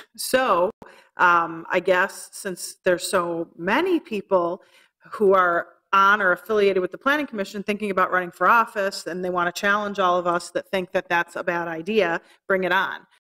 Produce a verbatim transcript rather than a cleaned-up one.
So um, I guess since there's so many people who are on or affiliated with the Planning Commission thinking about running for office and they want to challenge all of us that think that that's a bad idea, bring it on.